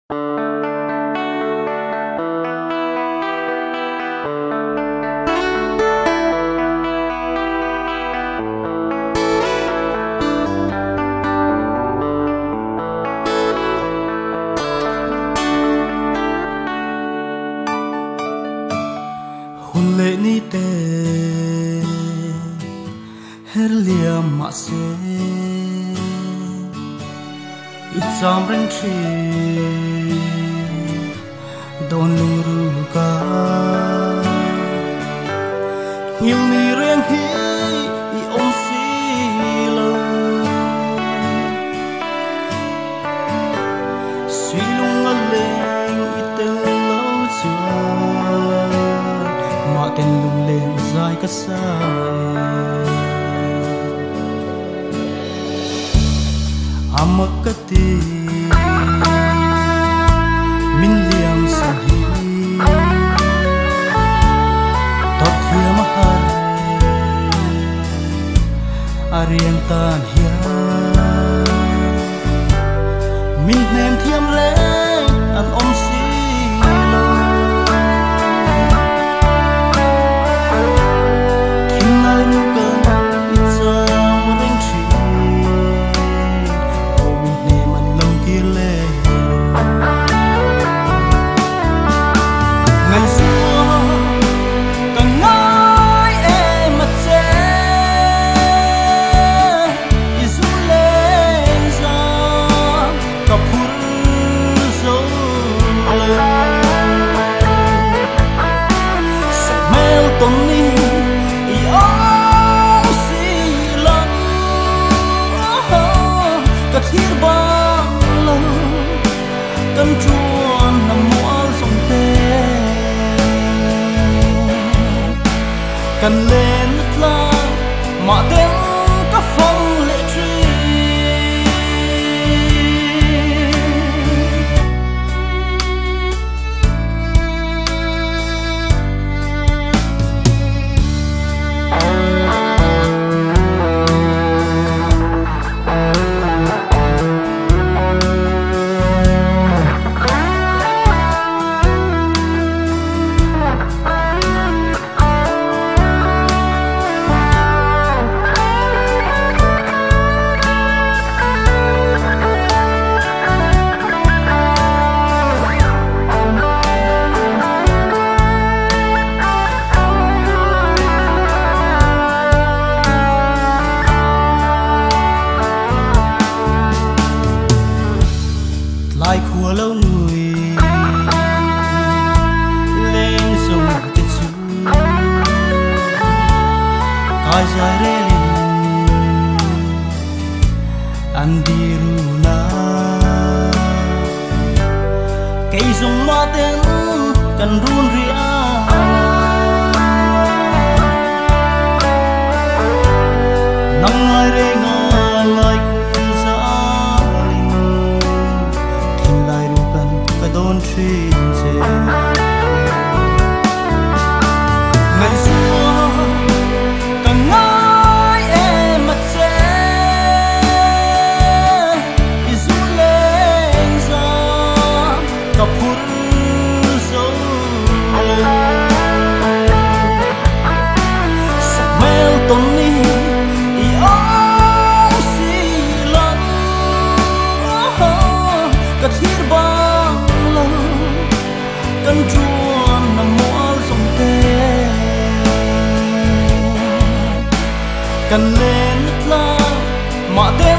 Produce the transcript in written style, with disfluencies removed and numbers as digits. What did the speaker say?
hôn lễ ni tê hết liam mà xe ít dòng răng chi đồn lung ru ca nhiều mi riêng hi i ông si lâu suy lung ngân lên i tên lâu chưa mà tên lung lên dài cả sai amakati min liam sahi tot hiam har ariang tan hia min nem thiam le an om si lo thim lai nu kan itza reng chi ngày xưa càng nói em mặt sẽ isu lên ra cặp phút dấu lên sẽ mèo tôm ni yêu si lắm cả thiết bao lâu cần chuồn nằm mua dòng tê cần lên la mà đến các phong lệ truy lại khua lâu người lên sông tiết chú cài dài rê linh ăn đi ru na cây sông hoa tên cần run ria nắng ai rê ngà lại đón trên xe ngày xưa càng nói em mặt sẽ isu lên ra cặp phút dấu lên sắc mèo tôm ni yêu si lắm cả thiết bao cần chuồn nằm mua dòng tê cần lên la mà đêm